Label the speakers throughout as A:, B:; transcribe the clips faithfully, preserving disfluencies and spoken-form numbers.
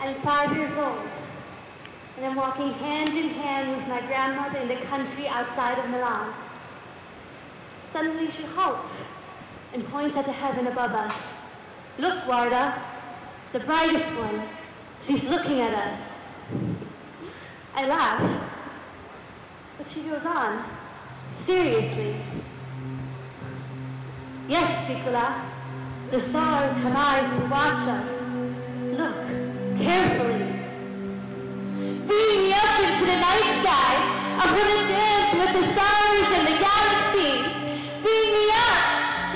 A: I'm five years old, and I'm walking hand in hand with my grandmother in the country outside of Milan. Suddenly she halts and points at the heaven above us. Look, Warda, the brightest one. She's looking at us. I laugh, but she goes on, seriously. Yes, Piccola, the stars have eyes to watch us. Look, carefully. Beam me up into the night sky. I want to dance with the stars and the galaxies. Beam me up.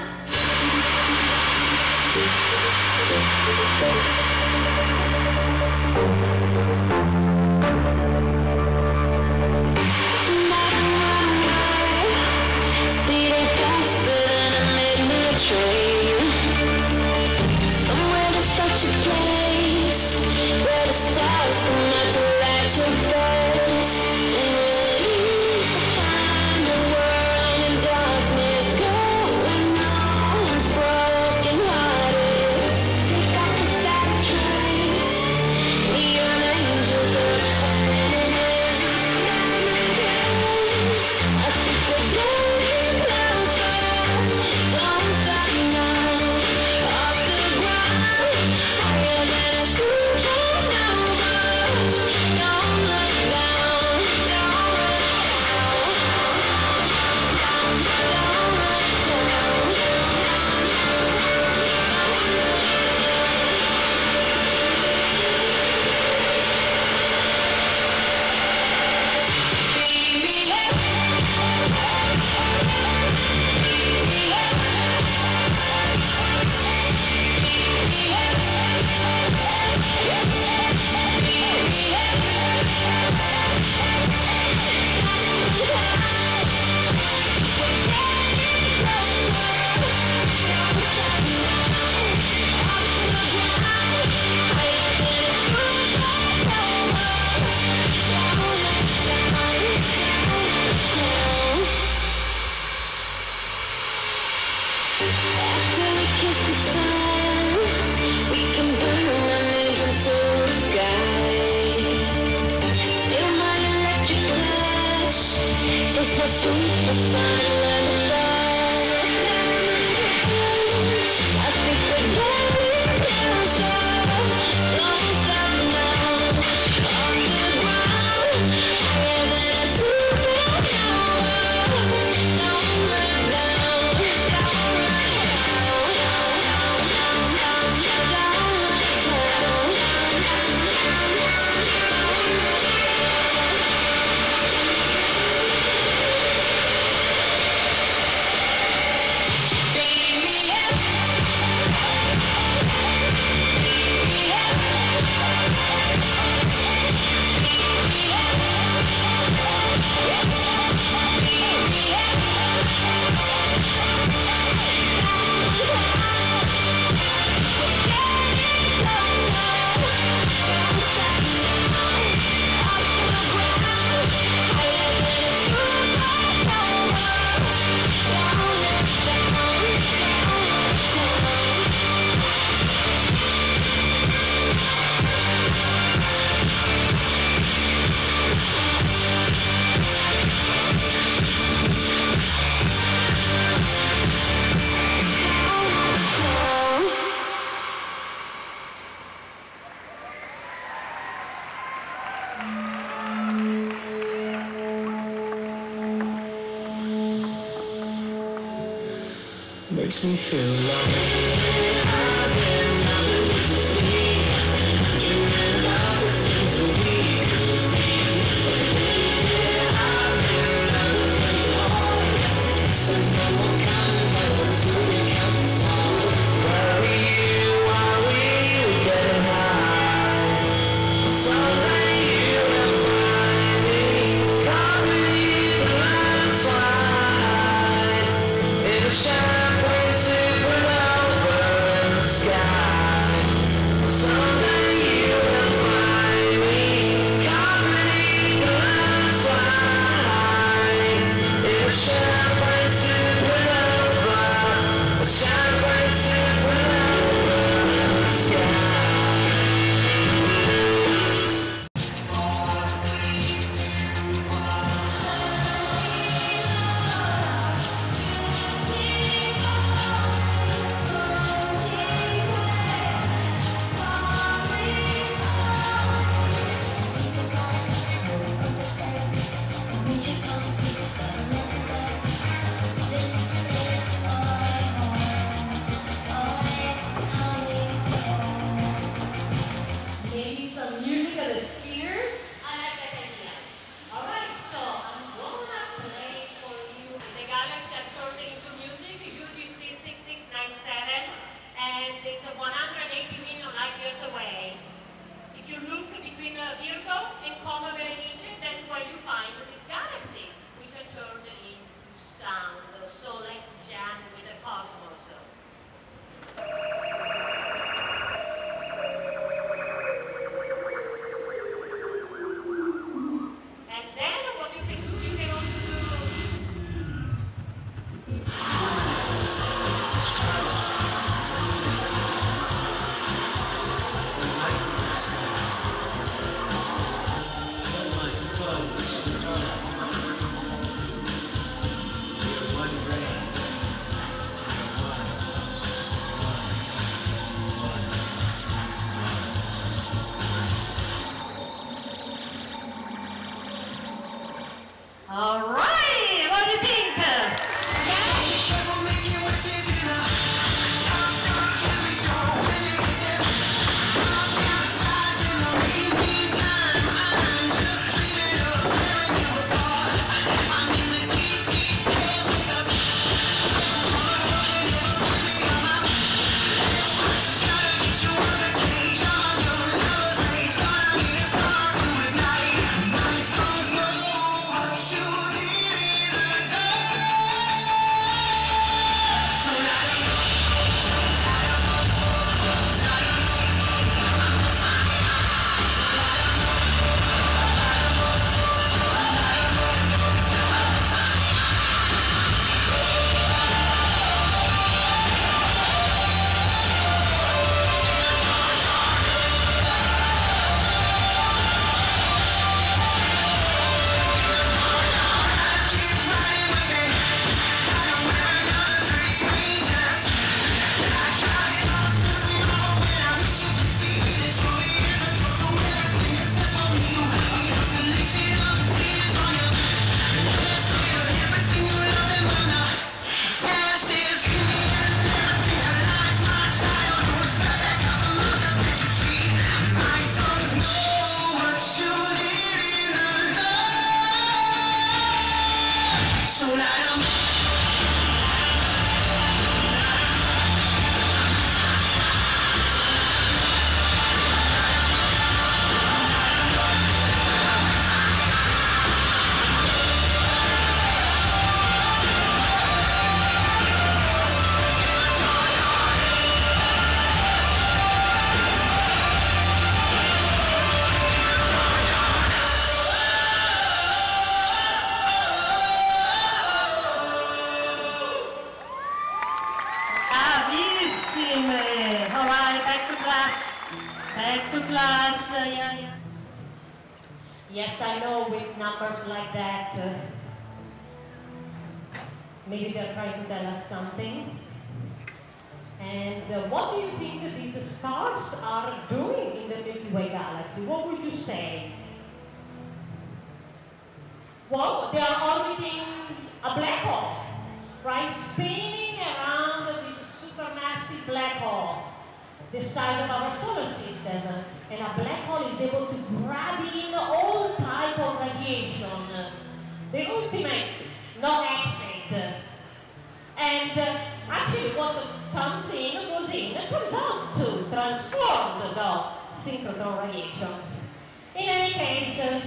B: Somewhere there's such a place where the stars come out to light your face. And you find the world in darkness going on. It's broken hearted. Take off without a trace. Neon angels are finding it. I think we're getting closer. Don't stop now. Off the ground, higher than a supernova. Don't look down, don't look down, don't look After we kiss the sun, we can burn our names into the sky. Feel my electric touch, taste my supersonic love. I think we're getting closer. Don't stop now. On the ground, higher than a supernova. Don't look down.
C: Makes me feel like I've been out of sleep, dreaming about the things that we could be. Yeah, I've been out of pretty hard, said no more counting bullets, moving counting stars. Where are you? Are we getting high? Someday you will find me, caught beneath the landslide in a shadow. Supernova.
D: All right, what do you think?
C: Careful making wishes in a dark, dark cafe show. When you get there, pop down sides in the meantime. I'm just dreaming of tearing you apart. I'm in the deep, deep days with the I just gotta get you out of cage. I'm on your lover's rage. Gonna need a spark to ignite. My songs know what you did in the dark. So light 'em up. Let's keep riding with it. 'Cause I'm wearing all the pretty ranges. I got stars for tomorrow, and I wish you could see that you're the antidote to everything except for me. You consolation of tears on your ashes. Never seen you love them on the ashes. Give me everything that lights my childhood. Step back up the monster that you see. My sons know what you did in the dark. So light 'em up.
D: Bravissime! All right, back to class. Back to class. Uh, yeah, yeah. Yes, I know with numbers like that, uh, maybe they're trying to tell us something. And uh, what do you think that these stars are doing in the Milky Way galaxy? What would you say? Well, they are orbiting a black hole, right? Spinning around this supermassive black hole, the size of our solar system. And a black hole is able to grab in all type of radiation, the ultimate no-exit. And uh, actually what comes in goes in and comes out to transform the no synchrotron radiation. In any case, uh,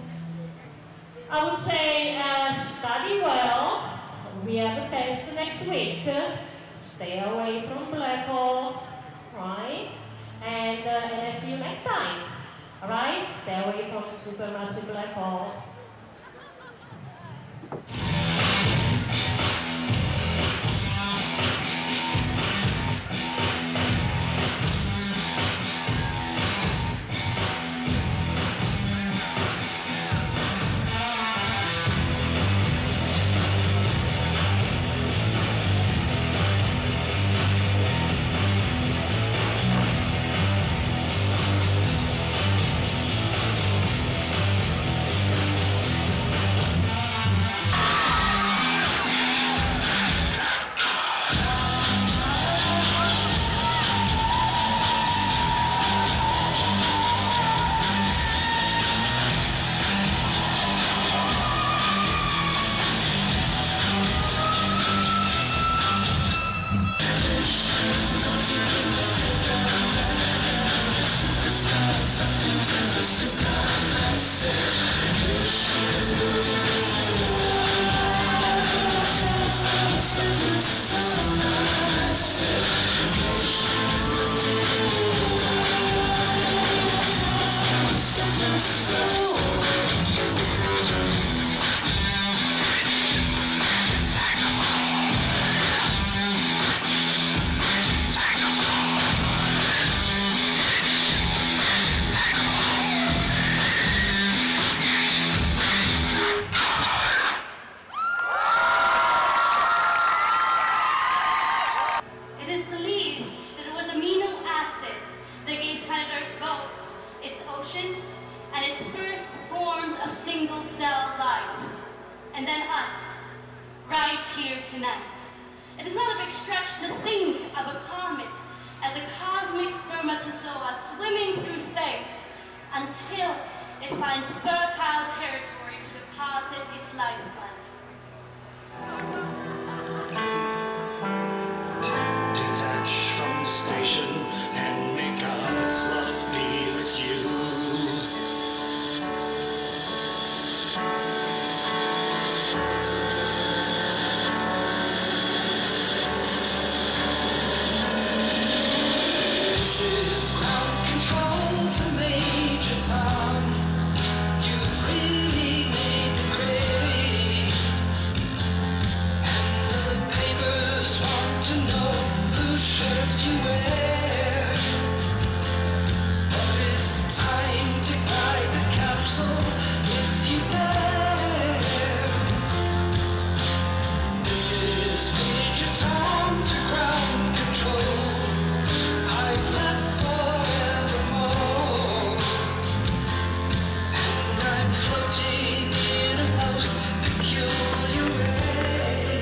D: I would say uh, study well. We have a test next week. Stay away from black hole, right? And, uh, and I see you next time, all right? Stay away from supermassive black hole.
A: and then us, right here tonight. It is not a big stretch to think of a comet as a cosmic spermatozoa swimming through space until it finds fertile territory to deposit its lifeblood.
C: Detach from the station and make God's love be with you. This is ground control to Major Tom. You've really made the grade. And the papers want to know whose shirts you wear. But it's time to guide the capsule if you dare. This is Major Tom to ground control. I've left forevermore. And I'm floating in a most peculiar way.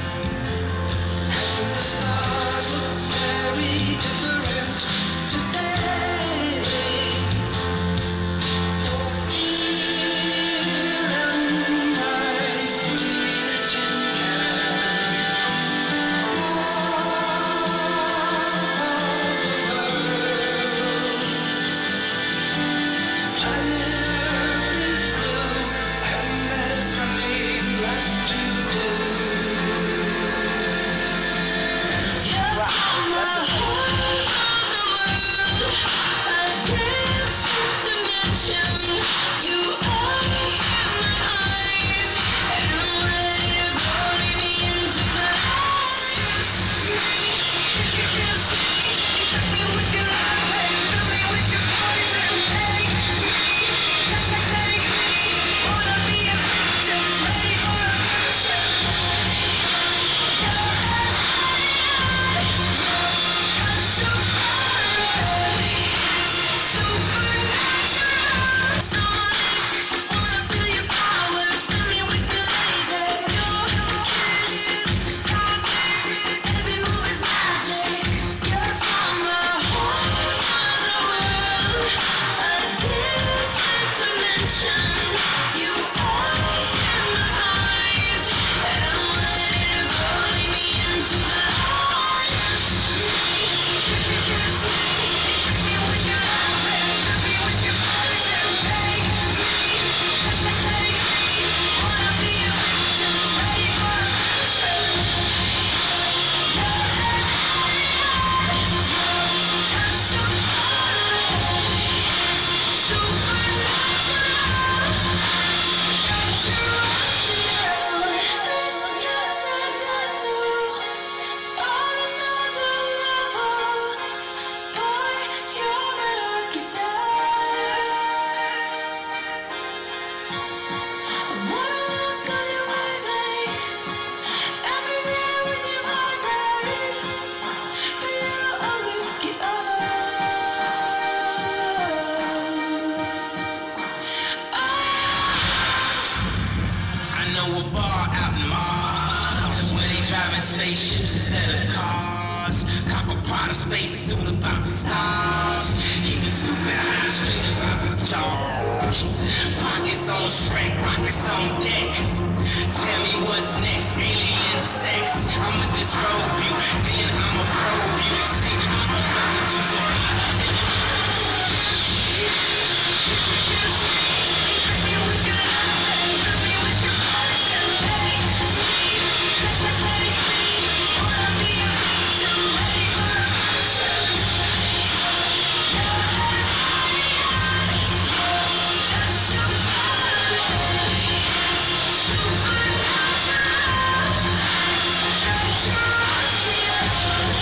C: And the stars look very different today. For here am I sitting in a tin can. Planet is blue, and there's nothing left to do. I know a bar out in Mars where they driving spaceships instead of cars. Copper pot of space suit about the stars. Keeping stupid high straight about the jaws. Pockets on Shrek, rockets on deck. Tell me what's next, alien sex. I'ma disrobe you, then I'ma probe you. Say that I'm a doctor, you so Supernatural.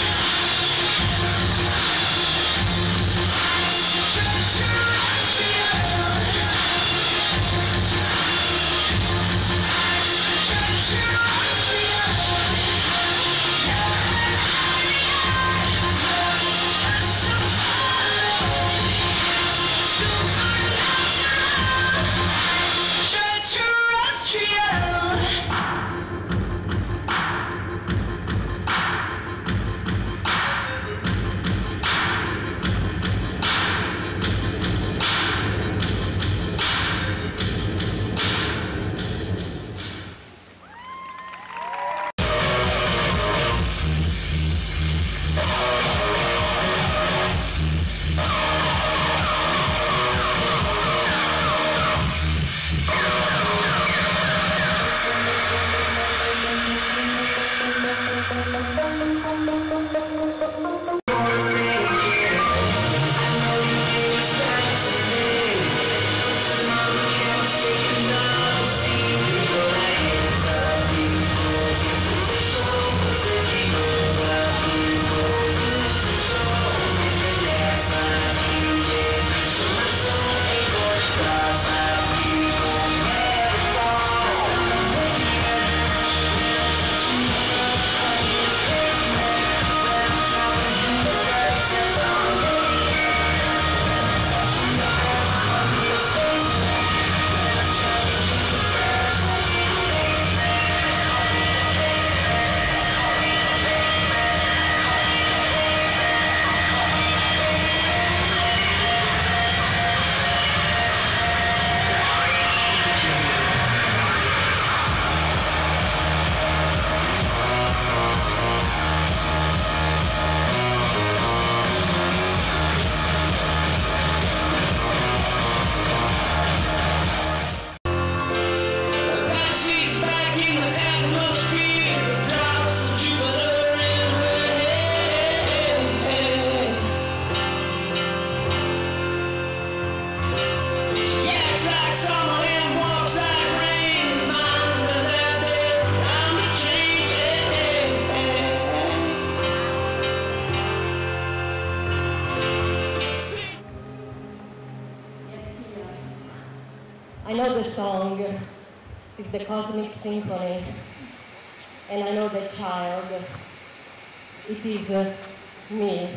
D: song is the Cosmic Symphony, and I know that child. It is uh, me.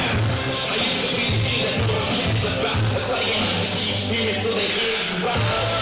C: Wow.